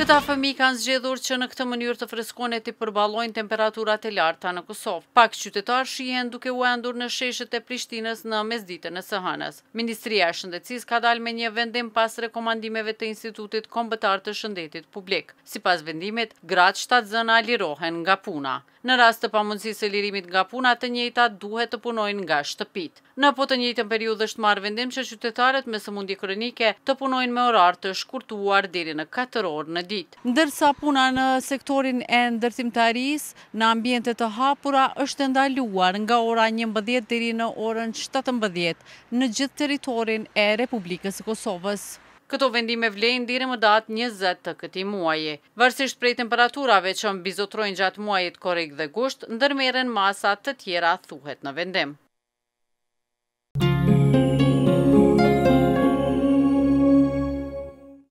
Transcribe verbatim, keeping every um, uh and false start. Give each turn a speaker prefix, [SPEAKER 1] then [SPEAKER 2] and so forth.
[SPEAKER 1] Këta fëmijë kanë zgjedhur që në këtë mënyrë të freskojnë e të përballojnë temperaturat e larta në Kosovë. Pak qytetarë shihen duke u endur në sheshet e Prishtinës në mesditën e së hënës. Ministria e Shëndetësisë ka dalë me një vendim pas rekomandimeve të Institutit Kombëtar të Shëndetit Publik. Sipas vendimit, gratë shtatzëna lirohen nga puna. Në rast të pamundësisë së lirimit nga puna, të njëjtat duhet të punojnë nga shtëpit. Në po të njëjtën periudhë është marrë vendim që qytetarët me sëmundje kronike të punojnë me orar të shkurtuar deri në katër orë në ditë. Ndërsa puna në sektorin e ndërtimtarisë në ambiente të hapura është ndaluar nga ora njëmbëdhjetë deri në orën shtatëmbëdhjetë në gjithë territorin e Republikës së Kosovës. Këto vendime vlejnë deri më datë njëzet të këtij muaji. Varësisht prej temperaturave që mbizotrojnë gjatë muajit korrik dhe gusht, ndërmerren masa të tjera thuhet në vendim.